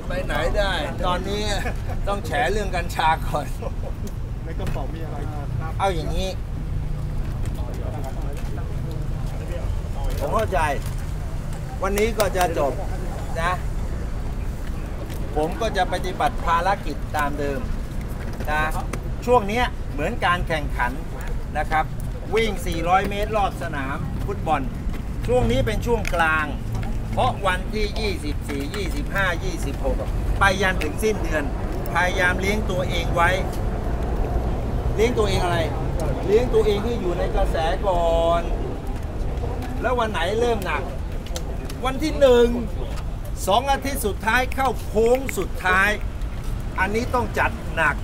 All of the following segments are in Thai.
ไปไหนได้ตอนนี้ต้องแฉเรื่องกัญชาก่อนในกระเป๋ามีอะไรครับเอาอย่างนี้ผมเข้าใจวันนี้ก็จะจบนะผมก็จะปฏิบัติภารกิจตามเดิมนะช่วงนี้เหมือนการแข่งขันนะครับวิ่ง400 เมตรรอบสนามฟุตบอลช่วงนี้เป็นช่วงกลางเพราะวันที่ 24 25 26 ไปยันถึงสิ้นเดือนพยายามเลี้ยงตัวเองไว้เลี้ยงตัวเองอะไรเลี้ยงตัวเองที่อยู่ในกระแสก่อนแล้ววันไหนเริ่มหนักวันที่2 อาทิตย์สุดท้ายเข้าโค้งสุดท้ายอันนี้ต้องจัดหนัก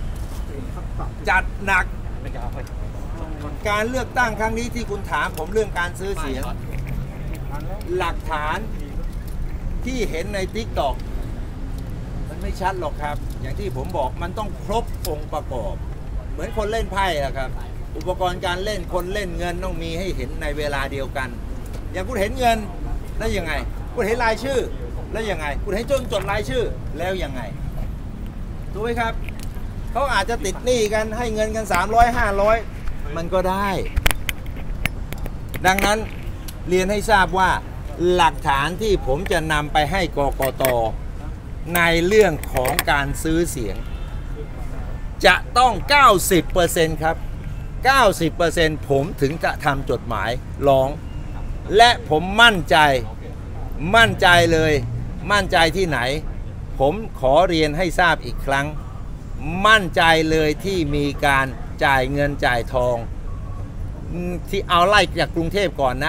การเลือกตั้งครั้งนี้ที่คุณถามผมเรื่องการซื้อเสียงหลักฐานที่เห็นใน TikTok มันไม่ชัดหรอกครับอย่างที่ผมบอกมันต้องครบองค์ประกอบเหมือนคนเล่นไพ่อะครับอุปกรณ์การเล่นคนเล่นเงินต้องมีให้เห็นในเวลาเดียวกันอย่างคุณเห็นเงินแล้วยังไงคุณเห็นรายชื่อแล้วยังไงคุณเห็นจดรายชื่อแล้วยังไงถูกไหมครับเขาอาจจะติดหนี้กันให้เงินกัน300 500มันก็ได้ดังนั้นเรียนให้ทราบว่าหลักฐานที่ผมจะนำไปให้กกต.ในเรื่องของการซื้อเสียงจะต้อง 90% ครับ 90% ผมถึงจะทำจดหมายร้องและผมมั่นใจเลยมั่นใจที่ไหนผมขอเรียนให้ทราบอีกครั้งมั่นใจเลยที่มีการจ่ายเงินจ่ายทองที่เอาไล่จากกรุงเทพก่อนนะ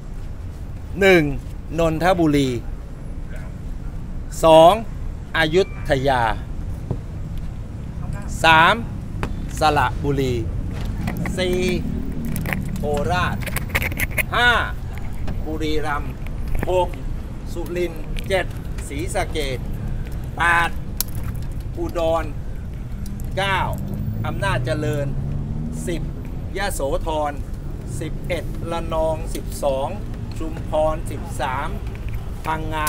1. นนทบุรี 2. อยุธยา 3. สระบุรี 4. โคราช 5. บุรีรัมย์ 6. สุรินทร์ 7. ศรีสะเกษ 8. อุดร 9. อำนาจเจริญ 10. ยโสธร 11. ระนอง 12. ชุมพร 13. พังงา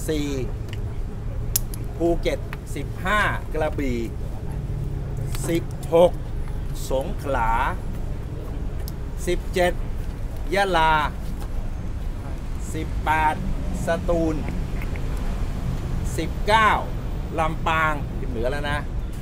14. ภูเก็ต 15. กระบี่ 16. สงขลา 17. ยะลา 18. สตูล 19. ลำปางเหนือแล้วนะ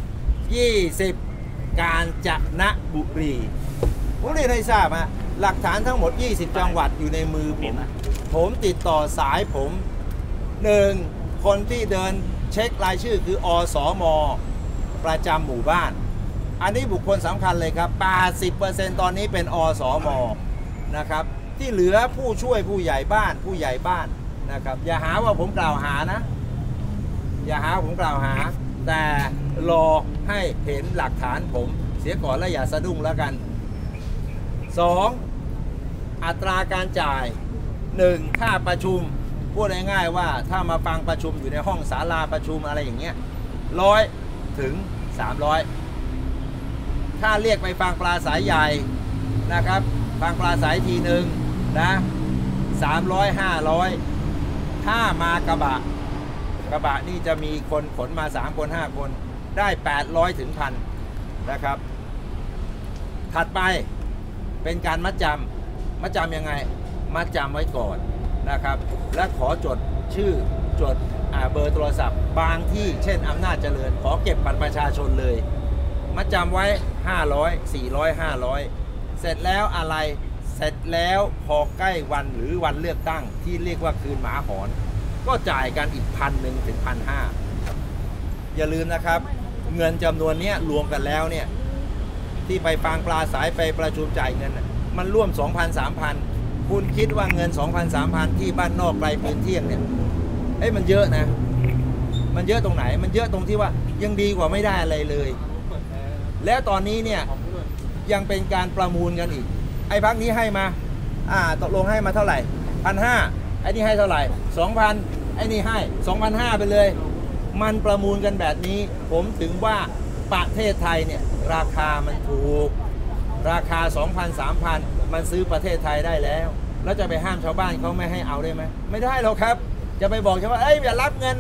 20. กาญจนบุรีผมเรียนให้ทราบฮะหลักฐานทั้งหมด20 จังหวัดอยู่ในมือผมติดต่อสายผม1. คนที่เดินเช็ครายชื่อคืออสม.ประจำหมู่บ้านอันนี้บุคคลสำคัญเลยครับ 80% ตอนนี้เป็นอสม.นะครับที่เหลือผู้ช่วยผู้ใหญ่บ้านนะครับอย่าหาว่าผมกล่าวหานะอย่าหาผมกล่าวหาแต่รอให้เห็นหลักฐานผมเสียก่อนแล้วอย่าสะดุ้งแล้วกัน 2. อัตราการจ่าย 1. ค่าประชุมพูดง่ายๆว่าถ้ามาฟังประชุมอยู่ในห้องศาลาประชุมอะไรอย่างเงี้ย100 ถึง 300ถ้าเรียกไปฟังปราศรัยใหญ่นะครับฟังปราศรัยทีหนึ่งนะ300 500ถ้ามากระบะนี่จะมีคนขนมา3 คน 5 คนได้800 ถึง 1,000 นะครับถัดไปเป็นการมัดจำยังไงมัดจำไว้ก่อนนะครับและขอจดชื่อจดเบอร์โทรศัพท์บางที่เช่นอำนาจเจริญขอเก็บบัตรประชาชนเลยมัดจำไว้500 400 500เสร็จแล้วอะไรเสร็จแล้วพอใกล้วันหรือวันเลือกตั้งที่เรียกว่าคืนหมาหอนก็จ่ายกันอีก1,000 ถึง 1,500อย่าลืมนะครับเงินจำนวนนี้รวมกันแล้วเนี่ยที่ไปฟังปลาสายไปประชุมจ่ายเงินมันร่วม 2,000 3,000 คุณคิดว่าเงิน 2,000 3,000 ที่บ้านนอกไกลพื้นที่เนี่ยมันเยอะนะมันเยอะตรงไหนมันเยอะตรงที่ว่ายังดีกว่าไม่ได้อะไรเลยแล้วตอนนี้เนี่ยยังเป็นการประมูลกันอีกไอ้พักนี้ให้มาตกลงให้มาเท่าไหร่ 1,500 ไอ้นี่ให้เท่าไหร่ 2,000 ไอ้นี่ให้ 2,500 ไปเลยมันประมูลกันแบบนี้ผมถึงว่าประเทศไทยเนี่ยราคามันถูกราคา 2,000 3,000 มันซื้อประเทศไทยได้แล้วจะไปห้ามชาวบ้านเขาไม่ให้เอาได้ไหมไม่ได้หรอกครับจะไปบอกชาวบ้านอย่ารับเงินนะ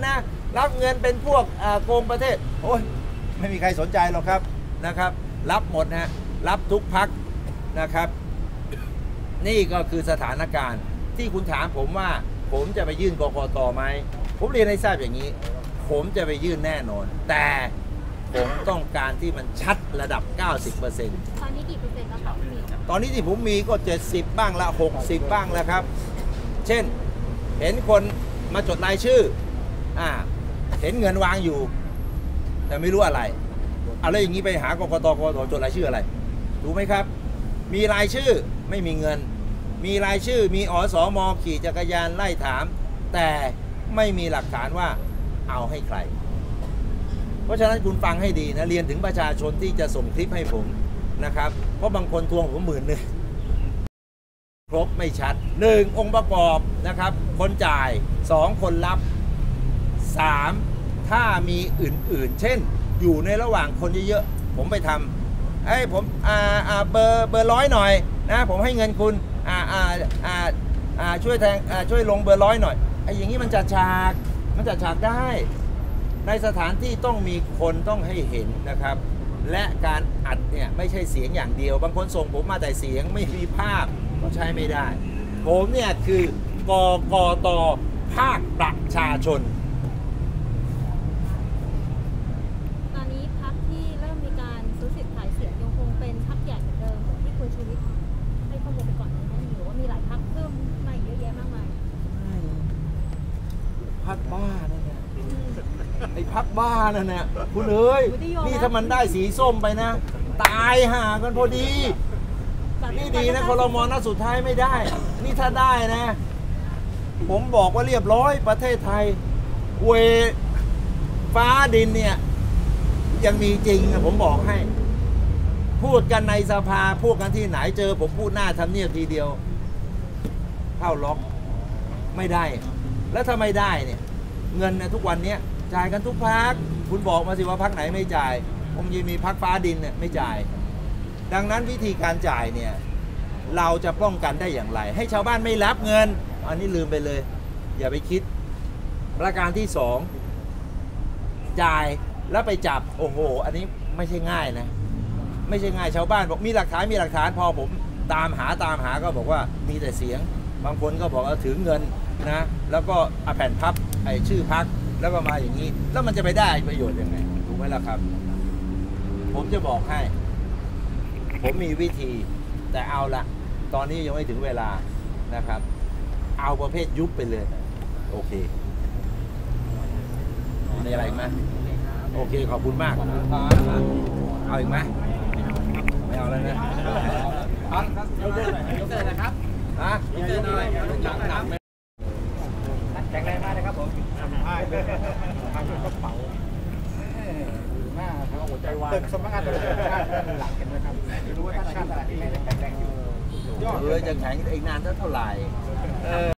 รับเงินเป็นพวกโกงประเทศโอ้ยไม่มีใครสนใจหรอกครับนะครับรับหมดนะรับทุกพักนะครับนี่ก็คือสถานการณ์ที่คุณถามผมว่าผมจะไปยื่นกกต.ไหมผมเรียนให้ทราบอย่างนี้ผมจะไปยื่นแน่นอนแต่ผมต้องการที่มันชัดระดับ 90% ตอนนี้กี่เปอร์เซ็นต์แล้วคะพี่ตอนนี้ที่ผมมีก็ 70 บ้างละ60 บ้างแล้วครับเช่นเห็นคนมาจดรายชื่อเห็นเงินวางอยู่แต่ไม่รู้อะไรเอาแล้วอย่างนี้ไปหากกต.จดรายชื่ออะไรถูกไหมครับมีรายชื่อไม่มีเงินมีรายชื่อมีอสม.ขี่จักรยานไล่ถามแต่ไม่มีหลักฐานว่าเอาให้ใครเพราะฉะนั้นคุณฟังให้ดีนะเรียนถึงประชาชนที่จะส่งคลิปให้ผมนะครับเพราะบางคนทวงผม10,000ครบไม่ชัด1องค์ประกอบนะครับคนจ่าย2คนรับ3ถ้ามีอื่นๆเช่นอยู่ในระหว่างคนเยอะๆผมไปทำผมเบอร์100หน่อยนะผมให้เงินคุณช่วยแทงช่วยลงเบอร์100หน่อยอย่างนี้มันจัดฉากได้ในสถานที่ต้องมีคนต้องให้เห็นนะครับและการอัดเนี่ยไม่ใช่เสียงอย่างเดียวบางคนส่งผมมาแต่เสียงไม่มีภาพก็ใช้ไม่ได้ผมเนี่ยคือกกต.ภาคประชาชนตอนนี้พรรคที่เริ่มมีการซื้อสิทธิ์ขายเสียงยังคงเป็นพรรคใหญ่เหมือนเดิมเหมือนที่คุณชูวิทย์ให้ข้อมูลไปก่อนหน้านี้หรือว่ามีหลายพรรคเพิ่มมาเยอะแยะมากมายพักบ้านั่นแหละไอ้พักบ้านั่นแหละคุณเอ้ยนี่ถ้ามันได้สีส้มไปนะตายห่ากันพอดีนี่ดีนะครม.นัดสุดท้ายไม่ได้นี่ถ้าได้นะผมบอกว่าเรียบร้อยประเทศไทยเวฟ้าดินเนี่ยยังมีจริงผมบอกให้พูดกันในสภาพูดกันที่ไหนเจอผมพูดหน้าทำเนียบทีเดียวเข้าล็อกไม่ได้แล้วถ้าไม่ได้เนี่ยเงินเนี่ยทุกวันนี้จ่ายกันทุกพักคุณบอกมาสิว่าพักไหนไม่จ่ายผมยังมีพักฟ้าดินเนี่ยไม่จ่ายดังนั้นวิธีการจ่ายเนี่ยเราจะป้องกันได้อย่างไรให้ชาวบ้านไม่รับเงินอันนี้ลืมไปเลยอย่าไปคิดประการที่2จ่ายแล้วไปจับโอ้โหอันนี้ไม่ใช่ง่ายนะไม่ใช่ง่ายชาวบ้านบอกมีหลักฐานพอผมตามหาก็บอกว่ามีแต่เสียงบางคนก็บอกว่าถือเงินนะแล้วก็เอาแผ่นพับชื่อพักแล้วก็มาอย่างนี้แล้วมันจะไปได้ประโยชน์ยังไงถูกไหมล่ะครับผมจะบอกให้ผมมีวิธีแต่เอาละตอนนี้ยังไม่ถึงเวลานะครับเอาประเภทยุบไปเลยโอเคมีอะไรอีกไหมโอเคขอบคุณมากเอาอีกไหมไม่เอาแล้วนะนะครับแข็งแรงมากนะครับผมทำได้เลยทำกระเป๋าหน้าทำหัวใจวายตึกสำนักงานตำรวจแห่งชาติหลังกันนะครับไม่รู้ว่าท่านอะไรที่ไม่ได้แข็งแรงอยู่จะแข็งอีกนานเท่าไหร่